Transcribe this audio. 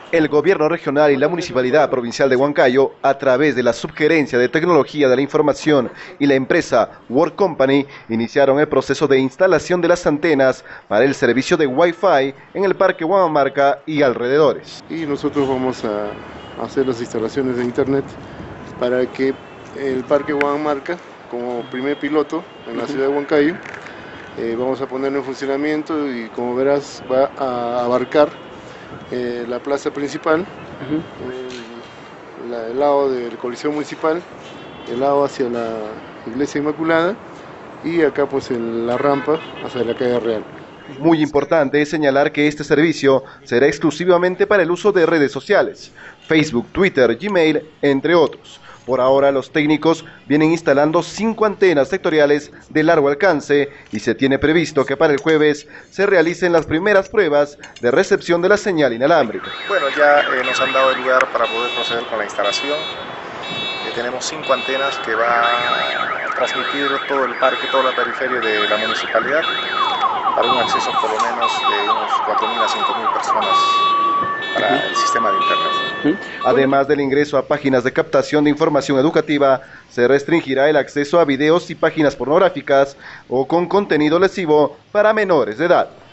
El gobierno regional y la municipalidad provincial de Huancayo, a través de la Subgerencia de Tecnología de la Información y la empresa World Company, iniciaron el proceso de instalación de las antenas para el servicio de Wi-Fi en el Parque Huamamarca y alrededores. Y nosotros vamos a hacer las instalaciones de internet para que el Parque Huamamarca, como primer piloto en la ciudad de Huancayo, vamos a ponerlo en funcionamiento y, como verás, va a abarcar la plaza principal, el lado del Coliseo Municipal, el lado hacia la Iglesia Inmaculada y acá pues la rampa hacia la calle Real. Muy importante es señalar que este servicio será exclusivamente para el uso de redes sociales, Facebook, Twitter, Gmail, entre otros. Por ahora, los técnicos vienen instalando 5 antenas sectoriales de largo alcance y se tiene previsto que para el jueves se realicen las primeras pruebas de recepción de la señal inalámbrica. Bueno, ya nos han dado el lugar para poder proceder con la instalación. Tenemos 5 antenas que van a transmitir todo el parque, toda la periferia de la municipalidad, para un acceso por lo menos de unos 4.000 a 5.000 personas para el sistema de internet. Además del ingreso a páginas de captación de información educativa, se restringirá el acceso a videos y páginas pornográficas o con contenido lesivo para menores de edad.